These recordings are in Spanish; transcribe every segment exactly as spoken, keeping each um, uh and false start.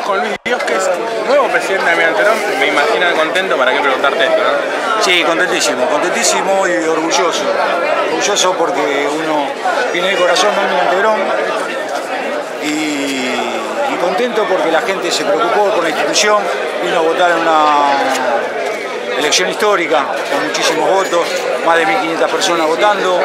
con Luis Diosques, nuevo presidente de Almirante Brown. Me imagino contento, para qué preguntarte esto, ¿no? Sí, contentísimo, contentísimo y orgulloso. Orgulloso porque uno viene de corazón de Almirante Brown y, y contento porque la gente se preocupó por la institución, vino a votar en una elección histórica con muchísimos votos, más de mil quinientas personas votando,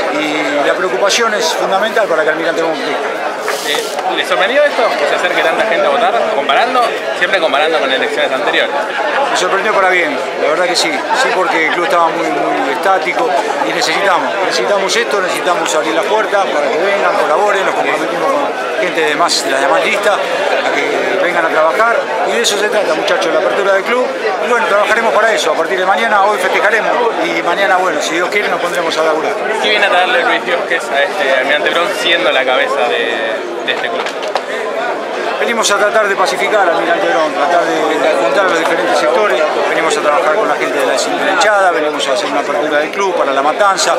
y la preocupación es fundamental para que Almirante Brown crezca. Eh, ¿Le sorprendió esto, que se acerque tanta gente a votar, comparando, siempre comparando con elecciones anteriores? Me sorprendió para bien, la verdad que sí, sí, porque el club estaba muy, muy estático y necesitamos, necesitamos esto, necesitamos abrir las puertas para que vengan, colaboren, nos comprometimos con gente de, más, de las demás listas a que vengan a trabajar, y de eso se trata, muchachos, la apertura del club, y bueno, trabajaremos para eso, a partir de mañana, hoy festejaremos, y mañana, bueno, si Dios quiere, nos pondremos a laburar. ¿Qué viene a darle Luis Diosques a este Almirante Brown siendo la cabeza de, de este club? Venimos a tratar de pacificar a Almirante Brown, tratar de juntar a los diferentes sectores, venimos a trabajar con la gente de la, de la hinchada, venimos a hacer una apertura del club para la matanza,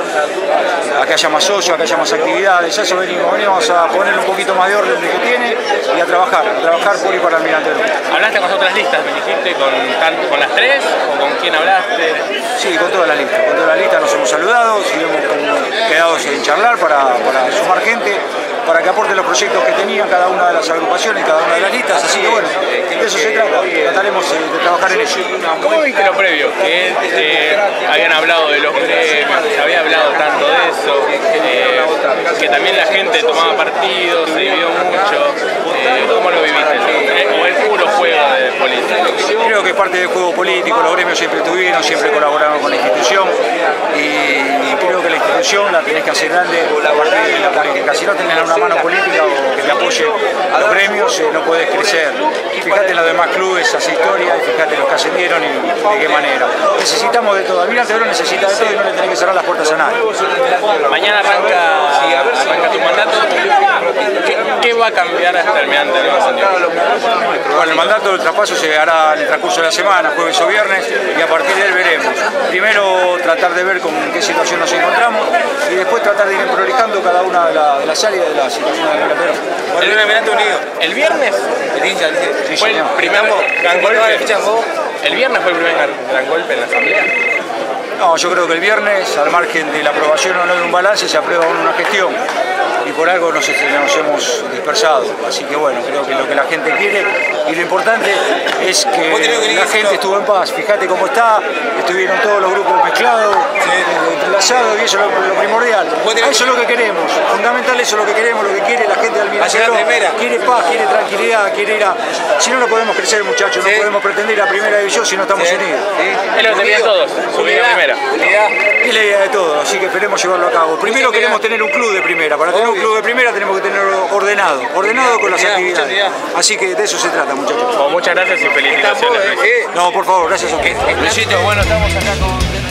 a que haya más socios, a que haya más actividades, eso venimos, venimos a poner un poquito más de orden de que tiene y a trabajar, a trabajar por y para Almirante Brown. ¿Hablaste con otras listas, me dijiste, con, con las tres o con quién hablaste? Sí, con todas las listas, con todas las listas nos hemos saludado y hemos quedado en charlar para, para sumar gente, para que aporten los proyectos que tenían cada una de las agrupaciones, cada una de las listas, así que bueno, de eso se trata, trataremos de trabajar en ello. ¿Cómo viste lo previo? Que eh, habían hablado de los gremios, se había hablado tanto de eso, eh, que también la gente tomaba partido, se dividió mucho, eh, ¿cómo lo viviste? ¿O el puro juego de política? Creo que es parte del juego político, los gremios siempre estuvieron, siempre colaboraron con la institución y, y creo que la institución la tenés que hacer grande a partir de la política, si no tenés una mano política o que te apoye a los gremios, eh, no podés crecer. Fíjate en los demás clubes, hace historia, y fíjate los que ascendieron y de qué manera. Necesitamos de todo. Almirante Brown necesita de todo y no le tenés que cerrar las puertas a nadie. Mañana arranca, arranca tu mandato. ¿Qué, qué va a cambiar hasta el Almirante Brown? Bueno, el mandato del traspaso se hará en el transcurso de la semana, jueves o viernes, y a partir de él veremos. Primero tratar de ver con qué situación nos encontramos y después tratar de ir prolijando cada una de, la, de las áreas de la situación del Almirante Brown. El Almirante unido. El viernes Sí, fue el primer gran golpe. El viernes fue el primer gran golpe en la asamblea. No, yo creo que el viernes, al margen de la aprobación o no de un balance, se aprueba una gestión y por algo nos, nos hemos dispersado. Así que bueno, creo que lo que la gente quiere y lo importante es que la gente estuvo en paz. Fíjate cómo está, estuvieron todos los grupos mezclados, entrelazados, y eso es lo, lo primordial. Eso es lo que queremos, fundamental, eso es lo que queremos, lo que quiere la gente de Almirante Brown. Quiere paz, quiere tranquilidad, quiere ir a... Si no, no podemos crecer, muchachos, no podemos pretender ir a primera división si no estamos unidos. Es lo que tenían todos, subir a primera. Es la idea de todo, así que esperemos llevarlo a cabo. Primero queremos tener un club de primera, para tener un club de primera tenemos que tenerlo ordenado, ordenado con las actividades. Así que de eso se trata, muchachos. Muchas gracias y felicitaciones. No, por favor, gracias a ustedes. Luisito, bueno, estamos acá con...